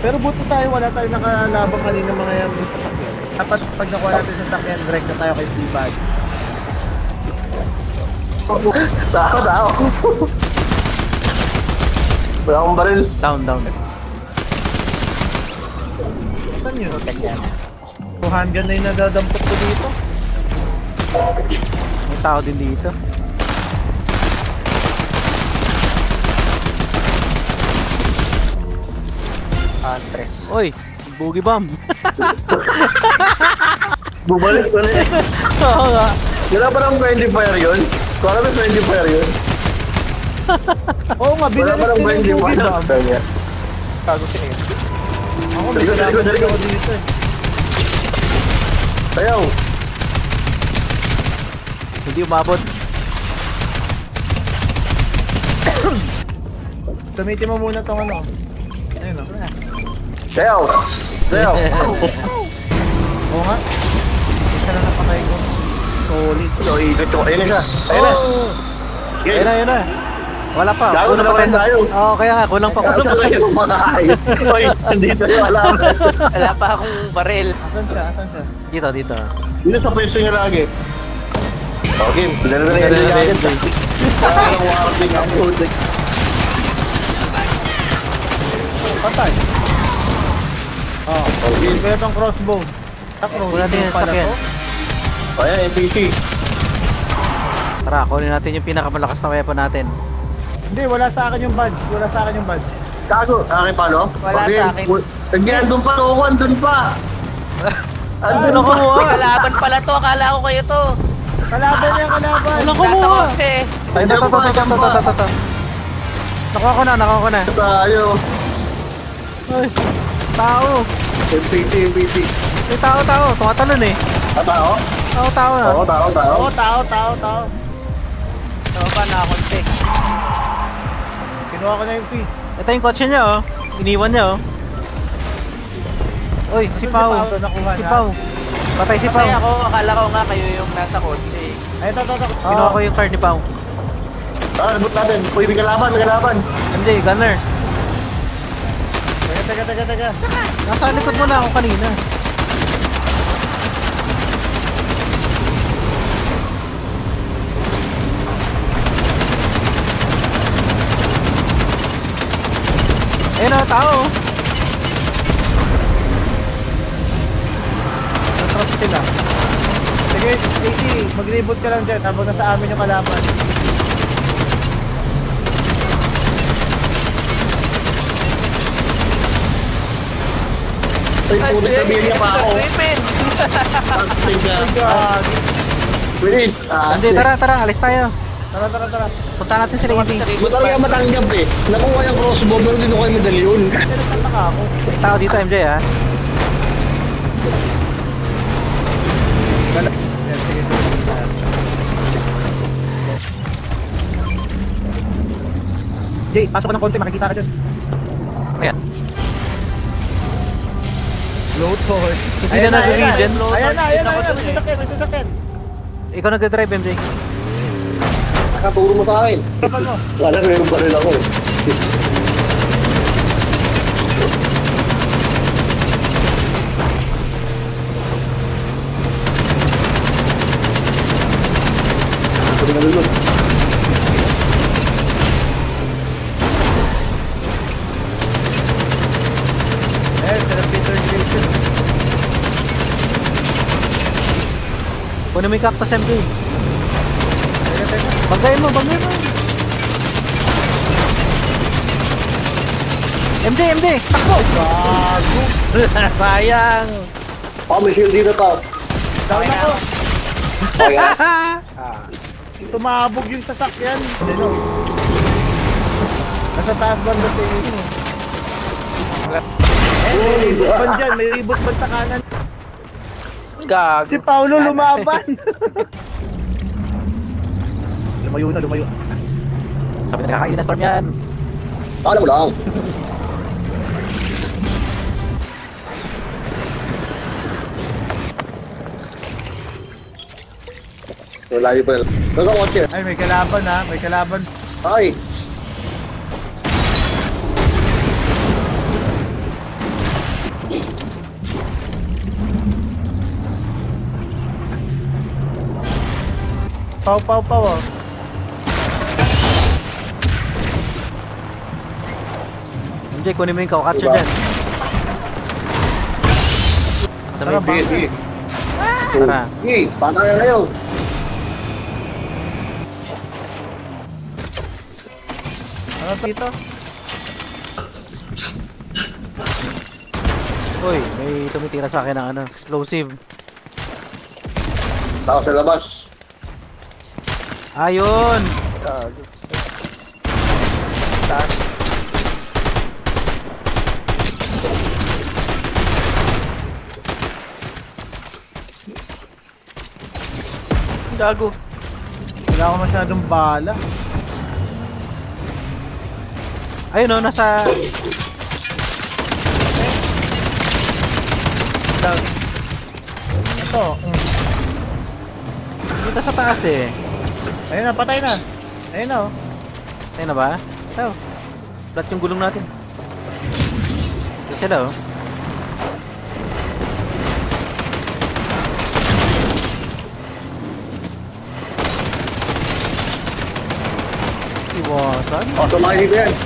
Pero buti tayo, wala tayo nakalabang kanina mga yan. Dapat pag nakuha natin sa sakyan, direct na tayo kay T-Bag. Tao. Wala akong baril. Down. Saan yun? 200 na yung nadadampot ko dito. May tao din dito. Antres. Oy, boogie bomb. Bumalik ko na eh. Oo nga. Wala pa ng friendly fire yun? Kung alam yung friendly fire yun? Oo nga, Wala pa ng friendly fire. Bago siya eh. Ako, may kalaban ako dito eh. Ayaw. Hindi umabot. Gamitin mo muna tong ano. Ayun o. Ayaw. Oo nga. Isa na napatay ko. Solid. So, ikot ko. Ayun na siya. Ayun na. Ayun na. Wala pa. Gago, Kulang pa dalawa tayo. tayo. Oo, kaya nga, kulang pa. Saan kayo kumakain? Oy, nandito yung alam. Wala pa akong baril. Asan siya? Dito. Dito sa pwesto niya lagi. Okay, dala na rin yung agad. Ang warping ang putik. Patay. Okay. Kaya itong crossbow. Wala din yung sakyan. Ayan, NPC. Tara, kunin natin yung pinakamalakas na weapon natin. Hindi, wala sa akin yung badge. Kago, akin pa, no? Wala sa akin. Nagyan, doon pa, Rowan, doon pa. Andun pa. May kalaban pala to. Akala ko kayo to. Kalaban niya, kalaban. Walang Nasa kumuha. kotse. Ay, ito. Nakuha ko na. Tayo. Ay, tao. NPC. May tao. Tumatalon eh. Tao? Tao na. Oo, tao. Oo, tao. Ano ba nakakonti? Kinuha ko na yung piece. Ito yung kotse niya oh. Iniwan niya oh. Oy, si Pao. Nakuha Si na. Pao. Patay si Patay Pao. ako. Akala ko nga kayo yung nasa kotse. Ay, ito. Kinuha ko yung card ni Pao. Nabot natin. Uy, may kalaban. MJ, gunner. Teka. Nasa likod mo na ako kanina. Ayun o, tao. Natras sila. Sige, AC, mag-reboot ka lang dyan. Habang nasa amin yung kalaban. Uy, puti sabihin niya pa ako. Weapon! God. Bilis. Hindi, tara, alis tayo. Tara. Punta natin sila hindi. Hindi talaga matanggap eh. Nakuha yung crossbow pero hindi ko kayo medalyon. Nagtataka ako. May tao dito, MJ ha. Yan, sige. Jay, pasok ka ng konti, makikita ka dyan. Ayan. Load forward. Hindi na nag-regen. Ayan na, Ako dun eh. may sasakyan. Ikaw nag-drive, MJ. Nakaturo mo sa akin. Kapag mo. Sana meron pa rin ako eh. Sabi na lulot. Sarap Peter Jason. Kunin mo yung cactus, MJ. Teka. Bagay mo. MJ, takbo! Bago. Sayang! Oh, may shield dito ka. Down ako. Okay ah. Tumabog yung sasakyan. Ano? Nasa taas banda sa inyo. May ribot ban dyan. May ribot ban sa kanan. Si Gago. Paulo lumaban. Lumayo na. Sabi na nakakain na storm yan. Alam mo lang. Layo pa rin. Nagkakotse. Ay, may kalaban ha. May kalaban. Ay! Pau, pau, pau, oh. MJ, kunin mo yung Cowcatcher Diba? dyan. Sa may Sige, sige. Tara. Sige, patay na kayo. Ano dito? Uy, may tumitira sa akin ng ano, explosive. Tao sa labas. Ayun! Taas. Gago. Wala ko masyadong bala. Ayun o, nasa... Ito. Dito sa taas eh. Ayun na, patay na. Ayun na, oh. Ayun na ba? Ayun. Flat yung gulong natin. Ito sila oh. Iwasan. O, sumakay dito yan.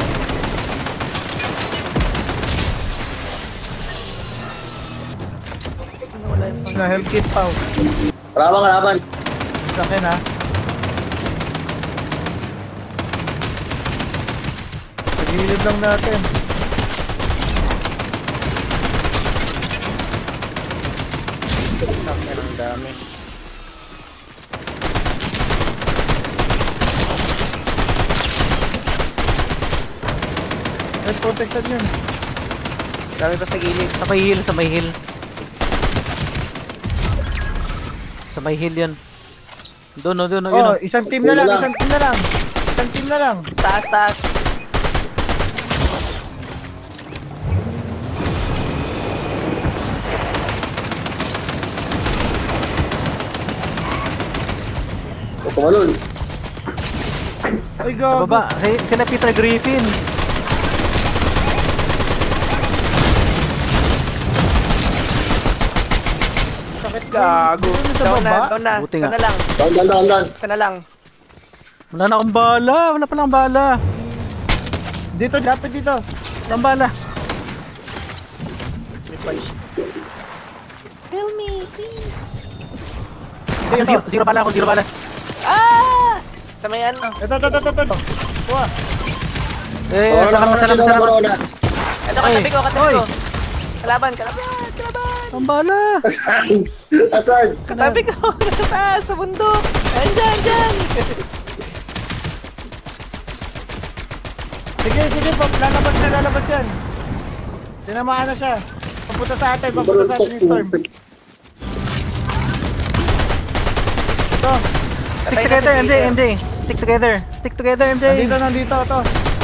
Na health kit pa, oh. Kalaban, kalaban. Sa akin, ha. Pagilid lang natin. Ang dami. Health protected yun. Dami pa sa gilid. Sa may hill, sa may hill. Sa may hill yan. Doon, doon, yun. Oh, isang team na lang, Wala. isang team na lang. Isang team na lang. Taas, taas. O, tumalun. Ay, Sa gago. baba, sila Peter Griffin. Sakit Gago. Dito sa Down na, baba. down na. Buti Sana nga. lang. Down, down, down, down. Sana lang. Wala na akong bala, wala pa lang bala. Dito, dapat dito. Walang bala. Help me, please. Kasi zero bala ako, zero bala. Ah! Sa may ano. Ito. Kuha. Eh, Corona, salamat, corona, salamat, corona, salamat. corona. Ito, katabi ko, katabi Oy. ko. Kalaban, kalaban, kalaban. Ang bala. Asan? Asan? Katabi ko, nasa taas, sa bundok. Andyan, dyan. Sige, lalabas yan. Tinamaan na siya. Papunta sa atin yung storm. Ito. Stick together, MJ, MJ. Stick together. Stick together, MJ. Nandito, ito.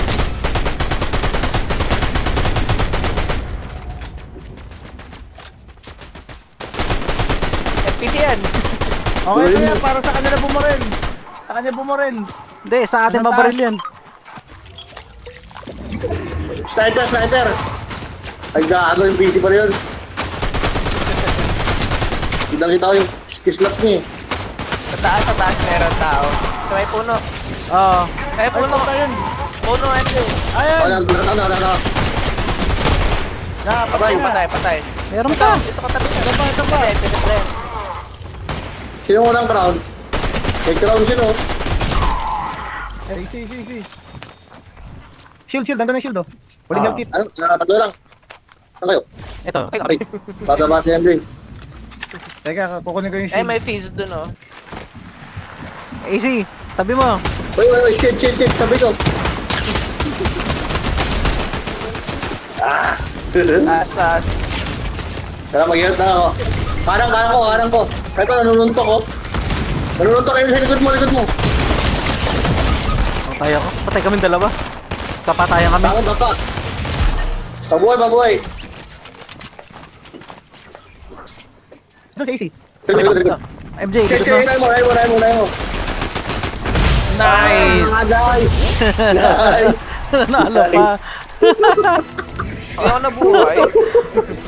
FPC yan. Okay na yan, para sa kanila bumuril. Sa kanya bumuril. Hindi, sa atin Ano mabaril yan. Sniper, sniper! Ay, gago yung PC pa rin yun. Kita ko yung kislap niya eh. Sa taas meron tao. Sa may puno. Oo. May Ay, puno. punta yun. Puno, ano. O, Ayan. nakatawa. Patay na. Patay, patay. Meron pa. Isa katabi niya. Ito pa. Pinipre. Sino mo ng crown? May crown sino? Easy. Shield. Nandun na yung shield, oh. Huling health kit. Ano? Tatlo lang. Saan kayo? Ito. Okay. Bababa si MJ. Teka, kukunin ko yung Eh, shield. may fuse dun, oh. AC, tabi mo. Uy, shit. Sabi ko. Taas, taas. Tara, mag-ihat na ako. Kanang ko. Ito, nanununtok ko. Nanununtok kayo sa likod mo. Patay ako. Patay kami dalawa. Kapatayan kami. Takot pa. Mabuhay. Ito si AC. Sa likod. MJ, Shit, dito na. Hinay mo. Nice! Nice! Nanalo pa. Hindi ako nabuhay.